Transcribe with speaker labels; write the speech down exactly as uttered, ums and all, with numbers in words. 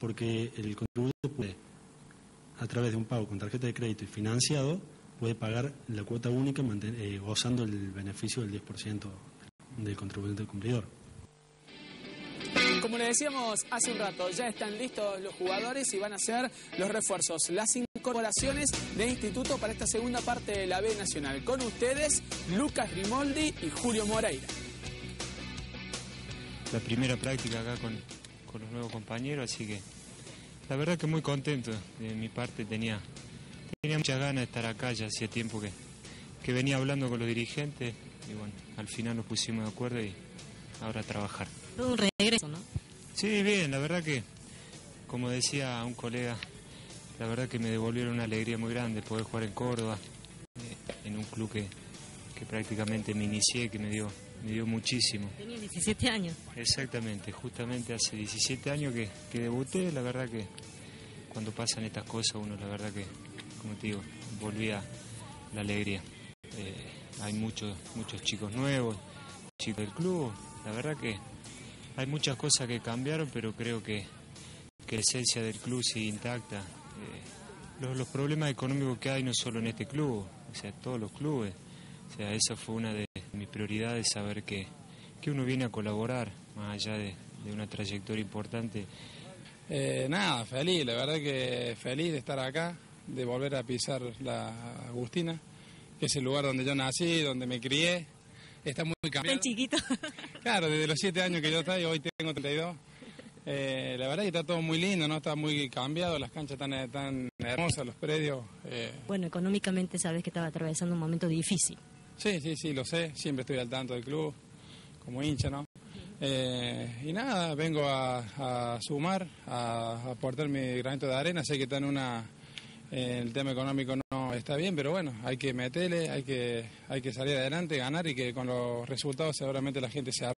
Speaker 1: porque el contribuyente puede, a través de un pago con tarjeta de crédito y financiado, puede pagar la cuota única eh, gozando el beneficio del diez por ciento del contribuyente cumplidor.
Speaker 2: Como le decíamos hace un rato, ya están listos los jugadores y van a ser los refuerzos, las incorporaciones de instituto para esta segunda parte de la B Nacional. Con ustedes, Lucas Grimoldi y Julio Moreira.
Speaker 3: La primera práctica acá con, con los nuevos compañeros, así que la verdad que muy contento. De mi parte tenía, tenía muchas ganas de estar acá, ya hacía tiempo que, que venía hablando con los dirigentes y bueno, al final nos pusimos de acuerdo y ahora a trabajar.
Speaker 4: Todo un regreso, ¿no?
Speaker 3: Sí, bien, la verdad que, como decía un colega, la verdad que me devolvieron una alegría muy grande poder jugar en Córdoba, eh, en un club que, que prácticamente me inicié, que me dio, me dio muchísimo.
Speaker 4: Tenía diecisiete años.
Speaker 3: Exactamente, justamente hace diecisiete años que, que debuté, la verdad que cuando pasan estas cosas uno, la verdad que, como te digo, volvía la alegría. Eh, hay muchos, muchos chicos nuevos, chicos del club, la verdad que hay muchas cosas que cambiaron, pero creo que, que la esencia del club sigue intacta. Eh, los, los problemas económicos que hay no solo en este club, o sea, todos los clubes. O sea, esa fue una de mis prioridades, saber que, que uno viene a colaborar, más allá de, de una trayectoria importante.
Speaker 5: Eh, nada, feliz, la verdad que feliz de estar acá, de volver a pisar la Agustina, que es el lugar donde yo nací, donde me crié. Está muy cambiado.
Speaker 4: Tan chiquito.
Speaker 5: Claro, desde los siete años que yo estoy, hoy tengo treinta y dos. Eh, la verdad que está todo muy lindo, ¿no? Está muy cambiado, las canchas tan, tan hermosas, los predios. Eh...
Speaker 4: Bueno, económicamente sabes que estaba atravesando un momento difícil.
Speaker 5: Sí, sí, sí, lo sé. Siempre estoy al tanto del club, como hincha, ¿no? Eh, y nada, vengo a, a sumar, a, a aportar mi granito de arena. Sé que está en una... Eh, el tema económico no está bien, pero bueno, hay que meterle, hay que, hay que salir adelante, ganar y que con los resultados seguramente la gente se